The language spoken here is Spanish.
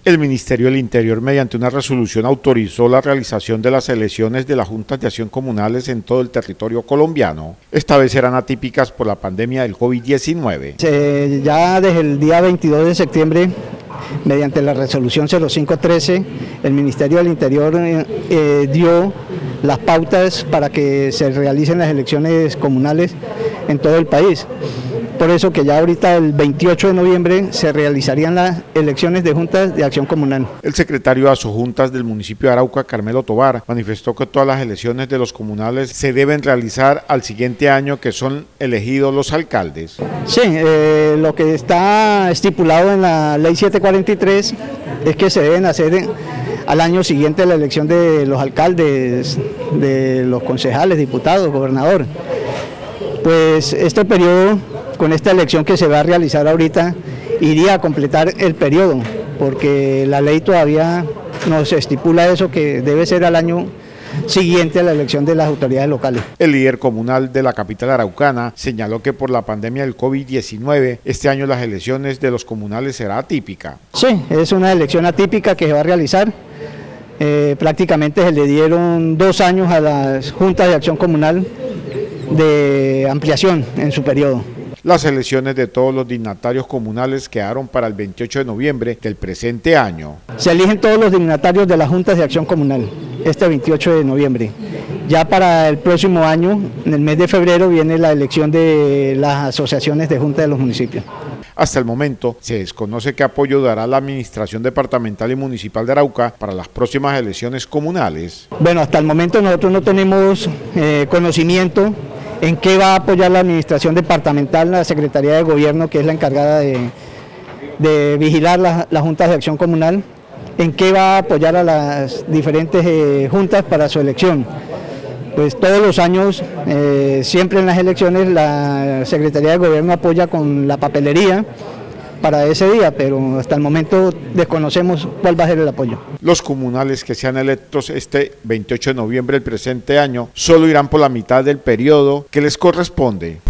El Ministerio del Interior, mediante una resolución, autorizó la realización de las elecciones de las Juntas de Acción Comunales en todo el territorio colombiano. Esta vez serán atípicas por la pandemia del COVID-19. Ya desde el día 22 de septiembre, mediante la resolución 0513, el Ministerio del Interior dio las pautas para que se realicen las elecciones comunales en todo el país. Por eso que ya ahorita el 28 de noviembre se realizarían las elecciones de juntas de acción comunal. El secretario de Asojuntas del municipio de Arauca, Carmelo Tovar, manifestó que todas las elecciones de los comunales se deben realizar al siguiente año que son elegidos los alcaldes. Sí, lo que está estipulado en la ley 743 es que se deben hacer al año siguiente la elección de los alcaldes, de los concejales, diputados, gobernador. Pues este periodo, con esta elección que se va a realizar ahorita, iría a completar el periodo, porque la ley todavía nos estipula eso, que debe ser al año siguiente a la elección de las autoridades locales. El líder comunal de la capital araucana señaló que por la pandemia del COVID-19, este año las elecciones de los comunales será atípica. Sí, es una elección atípica que se va a realizar. Prácticamente se le dieron 2 años a las juntas de acción comunal de ampliación en su periodo. Las elecciones de todos los dignatarios comunales quedaron para el 28 de noviembre del presente año. Se eligen todos los dignatarios de las juntas de acción comunal este 28 de noviembre. Ya para el próximo año, en el mes de febrero, viene la elección de las asociaciones de juntas de los municipios. Hasta el momento se desconoce qué apoyo dará la administración departamental y municipal de Arauca para las próximas elecciones comunales. Bueno, hasta el momento nosotros no tenemos conocimiento en qué va a apoyar la administración departamental, la Secretaría de Gobierno, que es la encargada de vigilar las juntas de acción comunal, en qué va a apoyar a las diferentes juntas para su elección. Pues todos los años, siempre en las elecciones, la Secretaría de Gobierno apoya con la papelería para ese día, pero hasta el momento desconocemos cuál va a ser el apoyo. Los comunales que sean electos este 28 de noviembre del presente año solo irán por la mitad del periodo que les corresponde.